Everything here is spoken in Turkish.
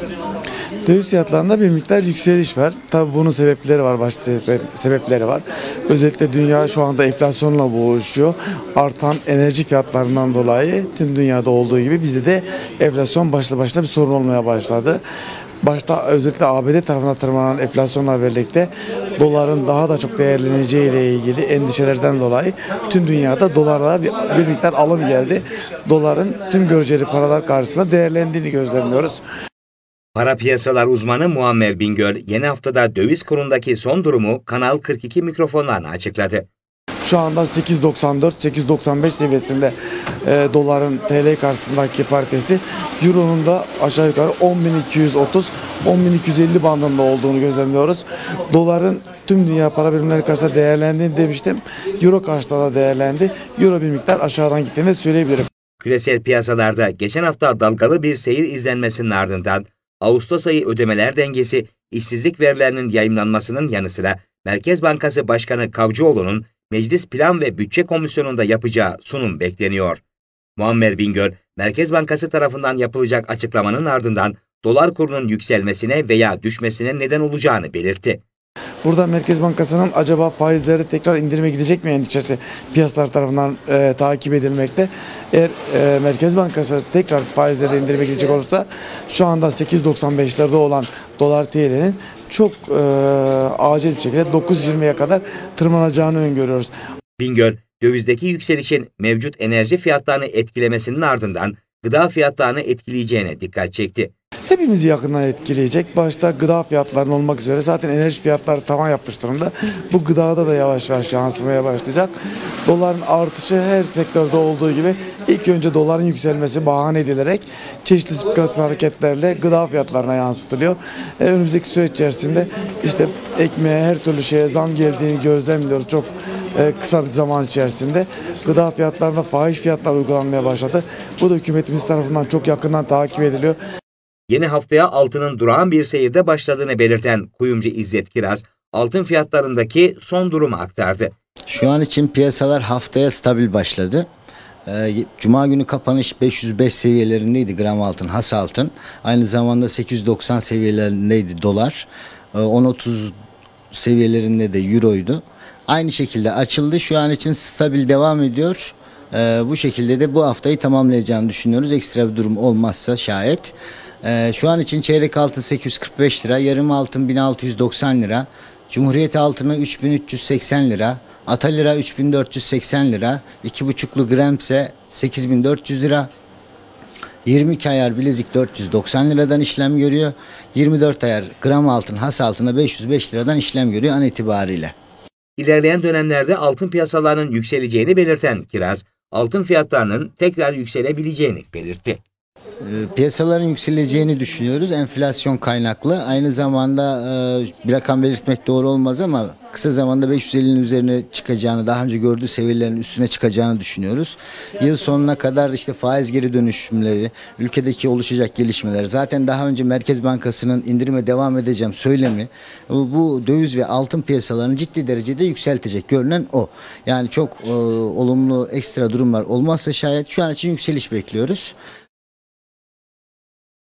Döviz fiyatlarında bir miktar yükseliş var. Tabii bunun sebepleri var, başka sebepleri var. Özellikle dünya şu anda enflasyonla boğuşuyor. Artan enerji fiyatlarından dolayı tüm dünyada olduğu gibi bizde de enflasyon başlı başına bir sorun olmaya başladı. Başta özellikle ABD tarafına tırmanan enflasyonla birlikte doların daha da çok değerleneceği ile ilgili endişelerden dolayı tüm dünyada dolarlara bir miktar alım geldi. Doların tüm göreceli paralar karşısında değerlendiğini gözlemliyoruz. Para piyasalar uzmanı Muammer Bingöl, yeni haftada döviz kurundaki son durumu Kanal 42 mikrofonlarına açıkladı. Şu anda 8.94-8.95 seviyesinde doların TL karşısındaki paritesi. Euro'nun da aşağı yukarı 10.230-10.250 bandında olduğunu gözlemliyoruz. Doların tüm dünya para birimleri karşısında değerlendiğini demiştim. Euro karşısında da değerlendi. Euro bir miktar aşağıdan gittiğini söyleyebilirim. Küresel piyasalarda geçen hafta dalgalı bir seyir izlenmesinin ardından Ağustos ayı ödemeler dengesi, işsizlik verilerinin yayımlanmasının yanı sıra Merkez Bankası Başkanı Kavcıoğlu'nun Meclis Plan ve Bütçe Komisyonu'nda yapacağı sunum bekleniyor. Muammer Bingöl, Merkez Bankası tarafından yapılacak açıklamanın ardından dolar kurunun yükselmesine veya düşmesine neden olacağını belirtti. Burada Merkez Bankası'nın acaba faizleri tekrar indirime gidecek mi endişesi piyasalar tarafından takip edilmekte. Eğer Merkez Bankası tekrar faizleri indirime gidecek olursa şu anda 8.95'lerde olan dolar TL'nin çok acil bir şekilde 9.20'ye kadar tırmanacağını öngörüyoruz. Bingöl, dövizdeki yükselişin mevcut enerji fiyatlarını etkilemesinin ardından gıda fiyatlarını etkileyeceğine dikkat çekti. Hepimizi yakından etkileyecek. Başta gıda fiyatlarının olmak üzere zaten enerji fiyatları tavan yapmış durumda. Bu gıdada da yavaş yavaş yansımaya başlayacak. Doların artışı her sektörde olduğu gibi ilk önce doların yükselmesi bahane edilerek çeşitli spekülatif hareketlerle gıda fiyatlarına yansıtılıyor. Önümüzdeki süreç içerisinde işte ekmeğe her türlü şeye zam geldiğini gözlemliyoruz. Çok kısa bir zaman içerisinde gıda fiyatlarında fahiş fiyatlar uygulanmaya başladı. Bu da hükümetimiz tarafından çok yakından takip ediliyor. Yeni haftaya altının durağan bir seyirde başladığını belirten kuyumcu İzzet Kiraz, altın fiyatlarındaki son durumu aktardı. Şu an için piyasalar haftaya stabil başladı. Cuma günü kapanış 505 seviyelerindeydi gram altın, has altın. Aynı zamanda 890 seviyelerindeydi dolar. 10.30 seviyelerinde de euroydu. Aynı şekilde açıldı. Şu an için stabil devam ediyor. Bu şekilde de bu haftayı tamamlayacağını düşünüyoruz. Ekstra bir durum olmazsa şayet. Şu an için çeyrek altın 845 lira, yarım altın 1690 lira, Cumhuriyet altını 3380 lira, Ata lira 3480 lira, 2,5'lu gram ise 8400 lira, 22 ayar bilezik 490 liradan işlem görüyor, 24 ayar gram altın has altına 505 liradan işlem görüyor an itibariyle. İlerleyen dönemlerde altın piyasalarının yükseleceğini belirten Kiraz, altın fiyatlarının tekrar yükselebileceğini belirtti. Piyasaların yükseleceğini düşünüyoruz. Enflasyon kaynaklı. Aynı zamanda bir rakam belirtmek doğru olmaz ama kısa zamanda 550'nin üzerine çıkacağını, daha önce gördüğü seviyelerin üstüne çıkacağını düşünüyoruz. Yıl sonuna kadar işte faiz geri dönüşümleri, ülkedeki oluşacak gelişmeler, zaten daha önce Merkez Bankası'nın indirime devam edeceğim söylemi, bu döviz ve altın piyasalarını ciddi derecede yükseltecek görünen o. Yani çok olumlu ekstra durumlar olmazsa şayet şu an için yükseliş bekliyoruz.